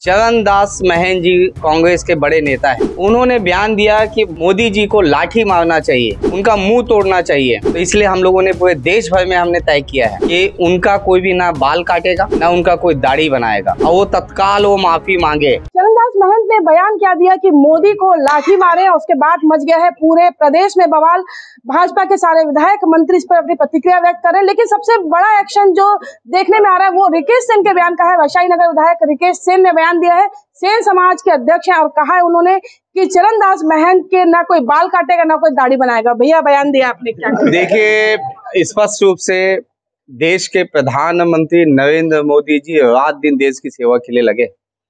चरणदास महंत जी कांग्रेस के बड़े नेता हैं। उन्होंने बयान दिया कि मोदी जी को लाठी मारना चाहिए, उनका मुंह तोड़ना चाहिए। तो इसलिए हम लोगों ने पूरे देश भर में हमने तय किया है कि उनका कोई भी ना बाल काटेगा ना उनका कोई दाढ़ी बनाएगा और वो तत्काल वो माफी मांगे। चरणदास महंत ने बयान क्या दिया कि मोदी को लाठी मारे और उसके बाद मच गया है पूरे प्रदेश में बवाल। भाजपा के सारे विधायक मंत्री इस पर अपनी प्रतिक्रिया व्यक्त कर रहे हैं, लेकिन सबसे बड़ा एक्शन जो देखने में आ रहा है वो रिकेश सेन के बयान का है। वैशाली नगर विधायक रिकेश सेन ने बयान दिया है, सेन समाज के अध्यक्ष हैं, और कहा है उन्होंने कि चरणदास महंत के ना कोई बाल काटेगा ना कोई दाढ़ी बनाएगा। भैया बयान दिया आपने, क्या देखिए, स्पष्ट रूप से देश के प्रधानमंत्री नरेंद्र मोदी जी रात दिन देश की सेवा के लिए लगे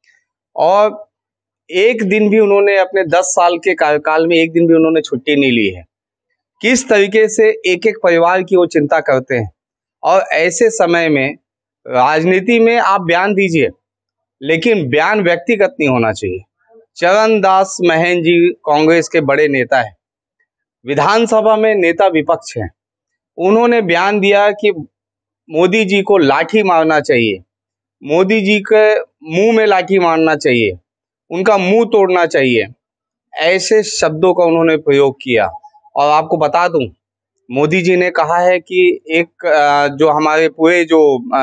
और एक दिन भी उन्होंने अपने 10 साल के कार्यकाल में एक दिन भी उन्होंने छुट्टी नहीं ली है। किस तरीके से एक एक परिवार की वो चिंता करते हैं और ऐसे समय में राजनीति में आप बयान दीजिए, लेकिन बयान व्यक्तिगत नहीं होना चाहिए। चरणदास महंत जी कांग्रेस के बड़े नेता हैं, विधानसभा में नेता विपक्ष हैं। उन्होंने बयान दिया कि मोदी जी को लाठी मारना चाहिए, मोदी जी के मुंह में लाठी मारना चाहिए, उनका मुंह तोड़ना चाहिए, ऐसे शब्दों का उन्होंने प्रयोग किया। और आपको बता दूं, मोदी जी ने कहा है कि एक जो हमारे पूरे जो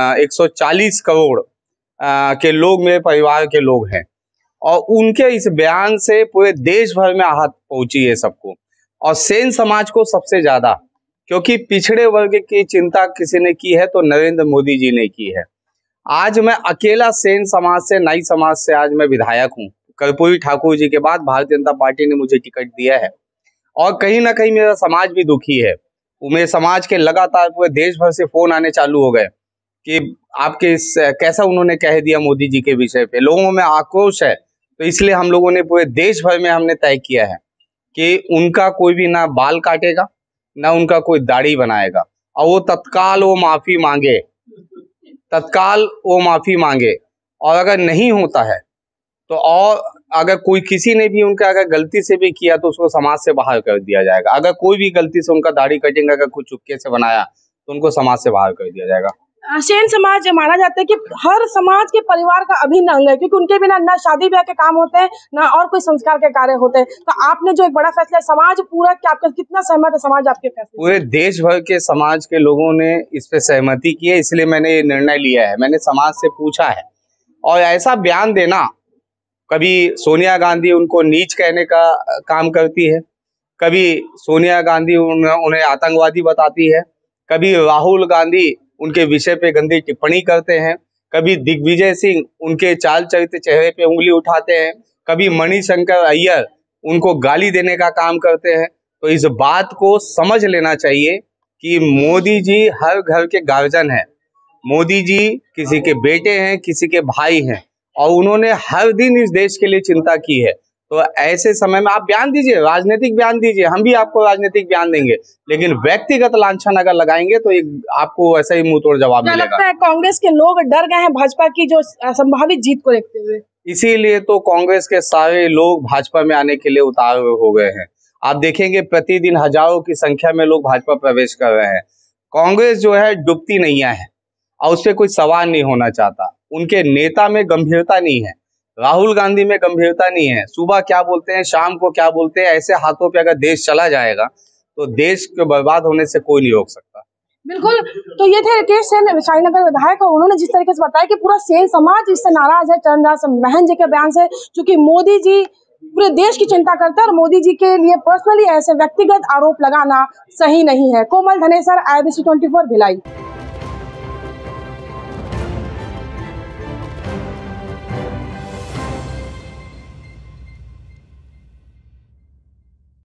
140 करोड़ के लोग मेरे परिवार के लोग हैं, और उनके इस बयान से पूरे देश भर में आहत पहुंची है सबको, और सेन समाज को सबसे ज्यादा, क्योंकि पिछड़े वर्ग की चिंता किसी ने की है तो नरेंद्र मोदी जी ने की है। आज मैं अकेला सेन समाज से, नाई समाज से आज मैं विधायक हूँ। कर्पूरी ठाकुर जी के बाद भारतीय जनता पार्टी ने मुझे टिकट दिया है और कहीं ना कहीं मेरा समाज भी दुखी है। मेरे समाज के लगातार पूरे देश भर से फोन आने चालू हो गए कि आपके कैसा उन्होंने कह दिया मोदी जी के विषय पे। लोगों में आक्रोश है, तो इसलिए हम लोगों ने पूरे देश भर में हमने तय किया है कि उनका कोई भी ना बाल काटेगा ना उनका कोई दाढ़ी बनाएगा और वो तत्काल वो माफी मांगे, तत्काल वो माफी मांगे। और अगर नहीं होता है तो और अगर कोई किसी ने भी उनका अगर गलती से भी किया तो उसको समाज से बाहर कर दिया जाएगा। अगर कोई भी गलती से उनका दाढ़ी कटिंग अगर कुछ चुपके से बनाया तो उनको समाज से बाहर कर दिया जाएगा। सेन समाज माना जाता है कि हर समाज के परिवार का अभिन्न अंग है, क्योंकि उनके बिना ना शादी ब्याह के काम होते हैं ना और कोई संस्कार के कार्य होते हैं। तो आपने जो एक बड़ा फैसला, समाज पूरा आपका कितना सहमत है समाज आपके फैसले? पूरे देश भर के समाज के लोगों ने इस पे सहमति की है, इसलिए मैंने ये निर्णय लिया है। मैंने समाज से पूछा है, और ऐसा बयान देना, कभी सोनिया गांधी उनको नीच कहने का काम करती है, कभी सोनिया गांधी उन्हें आतंकवादी बताती है, कभी राहुल गांधी उनके विषय पे गंदी टिप्पणी करते हैं, कभी दिग्विजय सिंह उनके चाल चरित्र चेहरे पे उंगली उठाते हैं, कभी मणिशंकर अय्यर उनको गाली देने का काम करते हैं। तो इस बात को समझ लेना चाहिए कि मोदी जी हर घर के गार्जियन हैं, मोदी जी किसी के बेटे हैं, किसी के भाई हैं, और उन्होंने हर दिन इस देश के लिए चिंता की है। तो ऐसे समय में आप बयान दीजिए, राजनीतिक बयान दीजिए, हम भी आपको राजनीतिक बयान देंगे, लेकिन व्यक्तिगत लांछन अगर लगाएंगे तो आपको ऐसा ही मुंह तोड़ जवाब मिलेगा। लगता है कांग्रेस के लोग डर गए हैं भाजपा की जो संभावित जीत को देखते हुए, इसीलिए तो कांग्रेस के सारे लोग भाजपा में आने के लिए उतार हो गए हैं। आप देखेंगे प्रतिदिन हजारों की संख्या में लोग भाजपा प्रवेश कर रहे हैं। कांग्रेस जो है डूबती नैया है और उस पर कोई सवाल नहीं होना चाहता। उनके नेता में गंभीरता नहीं है, राहुल गांधी में गंभीरता नहीं है। सुबह क्या बोलते हैं, शाम को क्या बोलते हैं। ऐसे हाथों पे अगर देश चला जाएगा तो देश के बर्बाद होने से कोई नहीं रोक सकता। बिल्कुल। तो ये थे रिकेश सेन, वैशाली नगर विधायक, और उन्होंने जिस तरीके से बताया कि पूरा सेन समाज इससे नाराज है चरणदास महंत जी के बयान से, क्योंकि मोदी जी पूरे देश की चिंता करते हैं और मोदी जी के लिए पर्सनली ऐसे व्यक्तिगत आरोप लगाना सही नहीं है। कोमल धनेसर, IBC 24 भिलाई।